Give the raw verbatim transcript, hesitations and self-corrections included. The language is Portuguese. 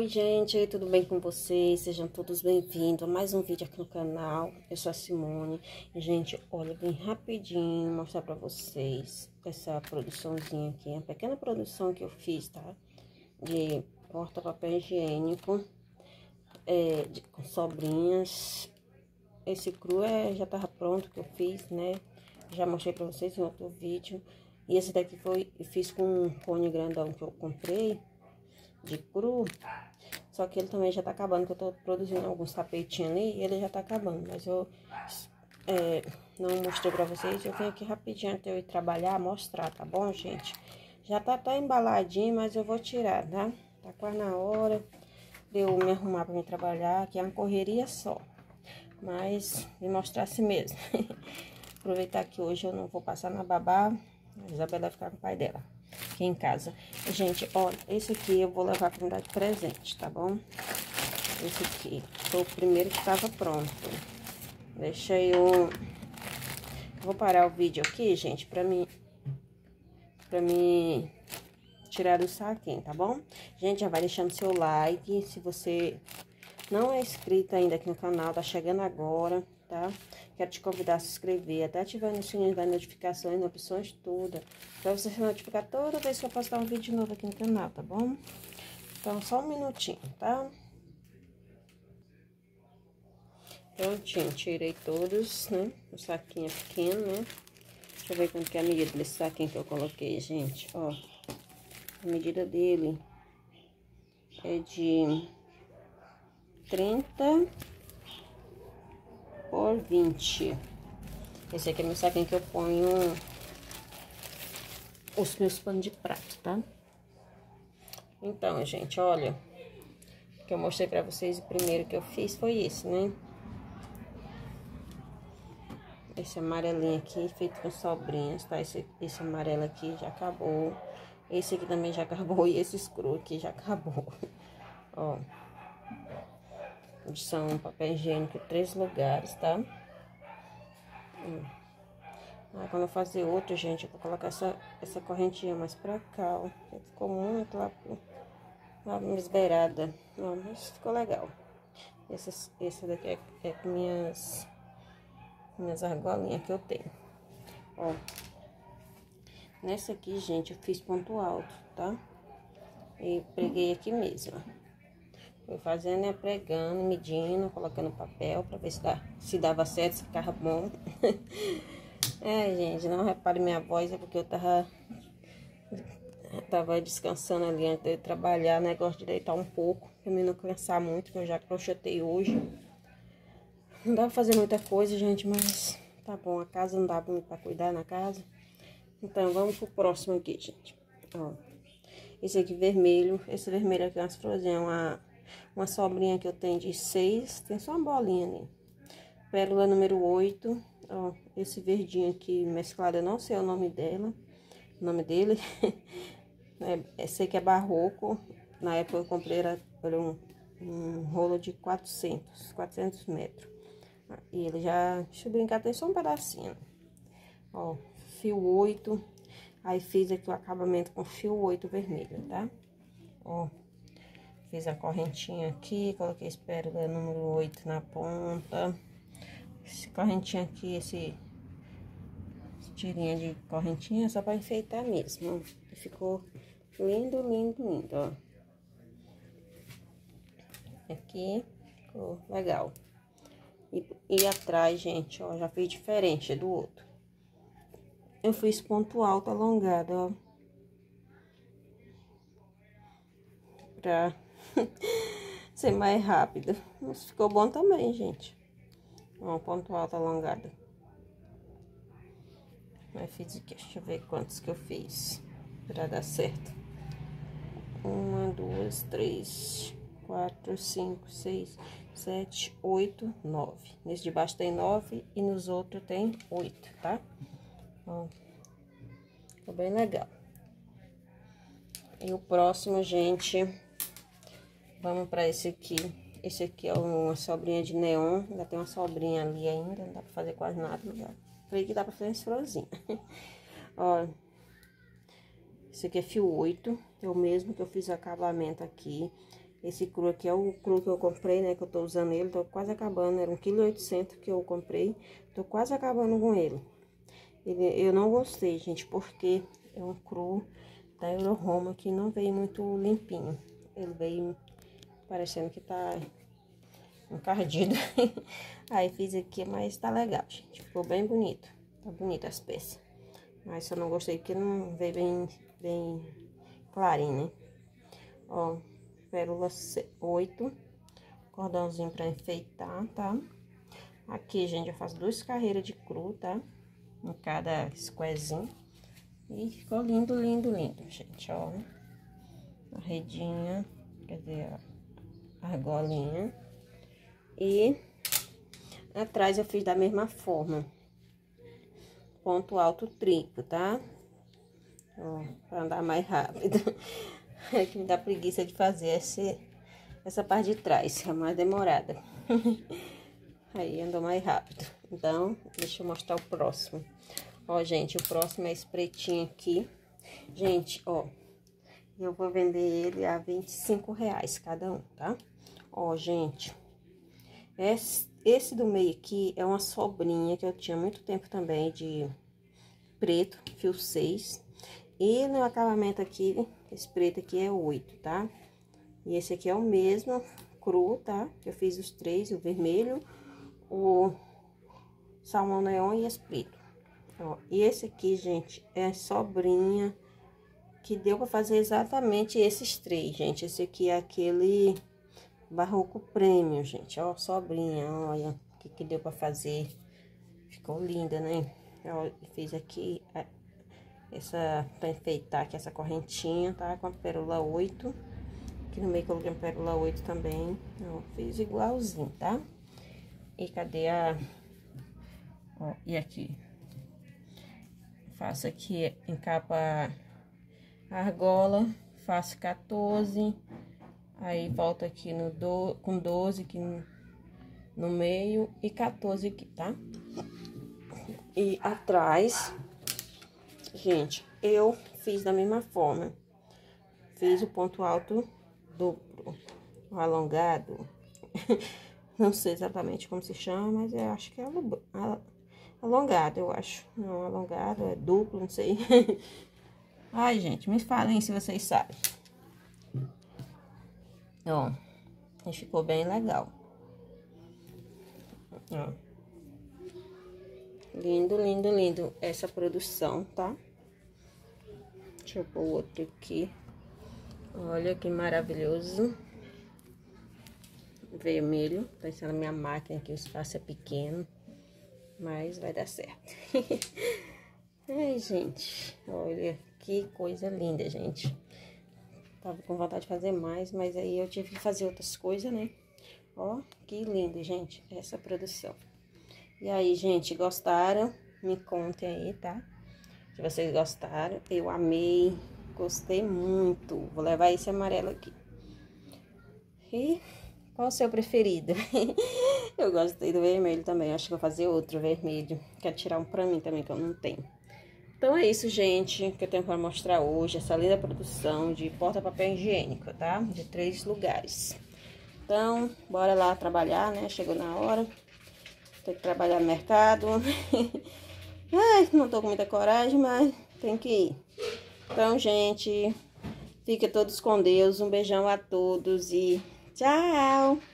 Oi gente, tudo bem com vocês? Sejam todos bem-vindos a mais um vídeo aqui no canal. Eu sou a Simone. E, gente, olha, bem rapidinho mostrar pra vocês essa produçãozinha aqui, uma pequena produção que eu fiz, tá? De porta-papel higiênico, é, de, com sobrinhas. Esse cru é, já tava pronto que eu fiz, né? Já mostrei pra vocês em outro vídeo. E esse daqui foi, eu fiz com um cone grandão que eu comprei de cru, só que ele também já tá acabando, que eu tô produzindo alguns tapetinhos ali e ele já tá acabando, mas eu é, não mostrei pra vocês. Eu vim aqui rapidinho até eu ir trabalhar, mostrar, tá bom, gente? Já tá até embaladinho, mas eu vou tirar, tá? Tá quase na hora de eu me arrumar pra me trabalhar, que é uma correria só, mas vim mostrar assim mesmo. Aproveitar que hoje eu não vou passar na babá, a Isabela vai ficar com o pai dela aqui em casa. Gente, olha, esse aqui eu vou levar pra me dar de presente, tá bom? Esse aqui foi o primeiro que tava pronto. Deixa eu... Vou parar o vídeo aqui, gente, pra mim... Pra mim... tirar do saquinho, tá bom? Gente, já vai deixando seu like. Se você não é inscrito ainda aqui no canal, tá chegando agora, tá? Quero te convidar a se inscrever, até ativando o sininho das notificações, opções todas, pra você se notificar toda vez que eu postar um vídeo novo aqui no canal, tá bom? Então, só um minutinho, tá? Prontinho, tirei todos, né? O saquinho é pequeno, né? Deixa eu ver quanto que é a medida desse saquinho que eu coloquei, gente, ó. A medida dele é de trinta por vinte. Esse aqui é meu saquinho que eu ponho os meus panos de prato, tá? Então, gente, olha, o que eu mostrei pra vocês, o primeiro que eu fiz foi esse, né? Esse amarelinho aqui, feito com sobrinhas, tá? Esse, esse amarelo aqui já acabou. Esse aqui também já acabou e esse escuro aqui já acabou. Ó. São papel higiênico três lugares, tá? Hum. Ah, quando eu fazer outro, gente, eu vou colocar essa, essa correntinha mais pra cá, ó. Ficou muito lá, lá esbeirada. Não, mas ficou legal. Esse, esse daqui é, é minhas, minhas argolinhas que eu tenho. Ó. Nessa aqui, gente, eu fiz ponto alto, tá? E preguei aqui mesmo. Fui fazendo, né, pregando, medindo, colocando papel pra ver se, dá, se dava certo, se ficava bom. É, gente, não repare minha voz, é porque eu tava, tava descansando ali antes de trabalhar, né? Gosto de deitar um pouco, pra mim não cansar muito, que eu já crochetei hoje. Não dá pra fazer muita coisa, gente, mas tá bom, a casa não dá muito pra cuidar na casa. Então, vamos pro próximo aqui, gente. Ó, esse aqui vermelho, esse vermelho aqui é umas florzinhas, uma, uma sobrinha que eu tenho de seis, tem só uma bolinha ali. Pérola número oito. Ó, esse verdinho aqui mesclado, eu não sei o nome dela, o nome dele. É, sei que é barroco. Na época eu comprei, era, era um, um rolo de quatrocentos metros. E ele já, deixa eu brincar, tem só um pedacinho. Ó, fio oito. Aí fiz aqui o acabamento com fio oito vermelho, tá? Ó, fiz a correntinha aqui, coloquei esse pérola número oito na ponta. Esse correntinho aqui, esse tirinha de correntinha, só pra enfeitar mesmo, ó. Ficou lindo, lindo, lindo, ó. Aqui, ficou legal. E, e atrás, gente, ó, já fiz diferente do outro. Eu fiz ponto alto alongado, ó. Pra ser mais rápido. Mas ficou bom também, gente. Ó, ponto alto alongado. Mas fiz aqui, deixa eu ver quantos que eu fiz pra dar certo. Uma, duas, três, quatro, cinco, seis, sete, oito, nove. Nesse de baixo tem nove e nos outros tem oito, tá? Ó, ficou bem legal. E o próximo, gente, vamos pra esse aqui. Esse aqui é uma sobrinha de neon, ainda tem uma sobrinha ali ainda, não dá pra fazer quase nada, mas já falei que dá pra fazer esse florzinho. Ó, esse aqui é fio oito, é o mesmo que eu fiz o acabamento aqui. Esse cru aqui é o cru que eu comprei, né? Que eu tô usando ele, tô quase acabando. Era um quilo e oitocentos que eu comprei. Tô quase acabando com ele. ele. Eu não gostei, gente, porque é um cru da Euro Roma que não veio muito limpinho. Ele veio parecendo que tá encardido. Aí fiz aqui, mas tá legal, gente. Ficou bem bonito. Tá bonito as peças. Mas eu não gostei porque não veio bem, bem clarinho, né? Ó, pérola oito. Cordãozinho pra enfeitar, tá? Aqui, gente, eu faço duas carreiras de cru, tá? Em cada squarezinho. E ficou lindo, lindo, lindo, gente, ó. A redinha, quer dizer, a argolinha. E atrás eu fiz da mesma forma. Ponto alto triplo, tá? Ó, pra andar mais rápido. É que me dá preguiça de fazer esse, essa parte de trás, é mais demorada. Aí andou mais rápido. Então, deixa eu mostrar o próximo. Ó, gente, o próximo é esse pretinho aqui. Gente, ó, eu vou vender ele a vinte e cinco reais cada um, tá? Ó, gente, esse, esse do meio aqui é uma sobrinha que eu tinha muito tempo também de preto, fio seis. E no acabamento aqui, esse preto aqui é oito, tá? E esse aqui é o mesmo, cru, tá? Eu fiz os três, o vermelho, o salmão neon e esse preto. Ó, e esse aqui, gente, é sobrinha que deu pra fazer exatamente esses três, gente. Esse aqui é aquele barroco prêmio, gente. Ó, sobrinha, olha o que que deu pra fazer. Ficou linda, né? Ó, fiz aqui a, essa, pra enfeitar aqui essa correntinha, tá? Com a pérola oito. Aqui no meio coloquei a pérola oito também. Ó, fiz igualzinho, tá? E cadê a... Ó, e aqui? Faço aqui em capa a argola, faço quatorze, aí volto aqui no do, com doze aqui no, no meio e quatorze aqui, tá? E atrás, gente, eu fiz da mesma forma. Fiz o ponto alto duplo, o alongado. Não sei exatamente como se chama, mas eu acho que é alongado, eu acho. Não, alongado, é duplo, não sei. Ai, gente, me falem se vocês sabem. Ó, e ficou bem legal. Ó. Lindo, lindo, lindo essa produção, tá? Deixa eu pôr o outro aqui. Olha que maravilhoso. Vermelho. Tá ensinando a minha máquina aqui, o espaço é pequeno. Mas vai dar certo. Ai, gente. Olha que coisa linda, gente. Tava com vontade de fazer mais, mas aí eu tive que fazer outras coisas, né? Ó, que lindo, gente, essa produção. E aí, gente, gostaram? Me contem aí, tá? Se vocês gostaram, eu amei, gostei muito. Vou levar esse amarelo aqui. E qual o seu preferido? Eu gostei do vermelho também, acho que vou fazer outro vermelho. Quero tirar um pra mim também, que eu não tenho. Então é isso, gente, que eu tenho para mostrar hoje, essa linda produção de porta-papel higiênico, tá? De três lugares. Então, bora lá trabalhar, né? Chegou na hora. Tem que trabalhar no mercado. Ai, não tô com muita coragem, mas tem que ir. Então, gente, fiquem todos com Deus. Um beijão a todos e tchau!